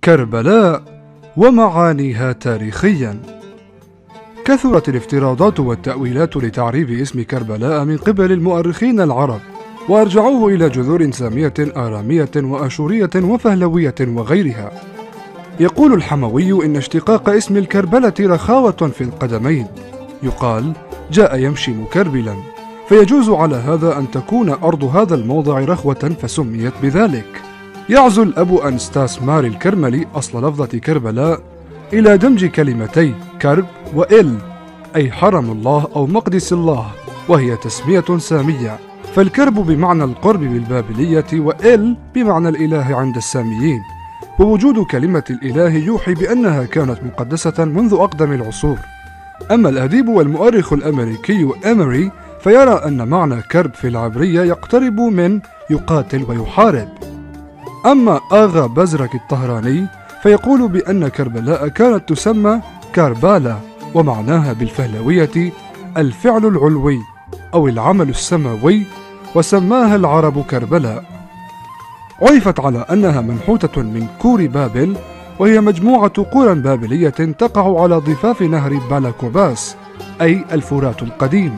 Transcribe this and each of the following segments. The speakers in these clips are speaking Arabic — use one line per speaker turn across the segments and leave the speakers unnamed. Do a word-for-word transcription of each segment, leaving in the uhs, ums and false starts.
كربلاء ومعانيها تاريخيا. كثرت الافتراضات والتأويلات لتعريب اسم كربلاء من قبل المؤرخين العرب، وأرجعوه إلى جذور سامية آرامية وأشورية وفهلوية وغيرها. يقول الحموي إن اشتقاق اسم الكربلة رخاوة في القدمين، يقال جاء يمشي مكربلا، فيجوز على هذا أن تكون أرض هذا الموضع رخوة فسميت بذلك. يعزو الأب أنستاس ماري الكرملي أصل لفظة كربلاء إلى دمج كلمتي كرب وإل، أي حرم الله أو مقدس الله، وهي تسمية سامية، فالكرب بمعنى القرب بالبابلية، وإل بمعنى الإله عند الساميين، ووجود كلمة الإله يوحي بأنها كانت مقدسة منذ أقدم العصور. أما الأديب والمؤرخ الأمريكي إيمري فيرى أن معنى كرب في العبرية يقترب من يقاتل ويحارب. أما آغا بزرك الطهراني فيقول بأن كربلاء كانت تسمى كاربالا، ومعناها بالفهلوية الفعل العلوي أو العمل السماوي، وسماها العرب كربلاء. عرفت على أنها منحوتة من كور بابل، وهي مجموعة قرى بابلية تقع على ضفاف نهر بالاكوباس، أي الفرات القديم.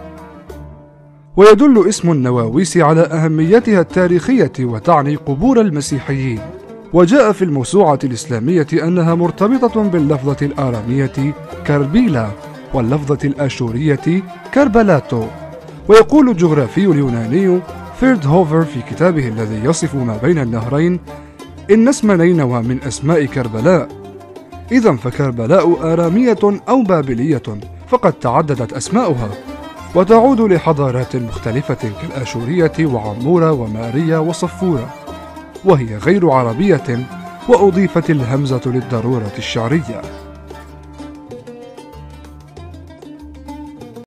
ويدل اسم النواويس على أهميتها التاريخية وتعني قبور المسيحيين. وجاء في الموسوعة الإسلامية أنها مرتبطة باللفظة الآرامية كربيلا واللفظة الآشورية كربلاتو. ويقول الجغرافي اليوناني فيرد هوفر في كتابه الذي يصف ما بين النهرين إن اسم نينوى من أسماء كربلاء. إذن فكربلاء آرامية أو بابلية، فقد تعددت أسماؤها وتعود لحضارات مختلفة كالآشورية وعمورة وماريا وصفورة، وهي غير عربية، وأضيفت الهمزة للضرورة الشعرية.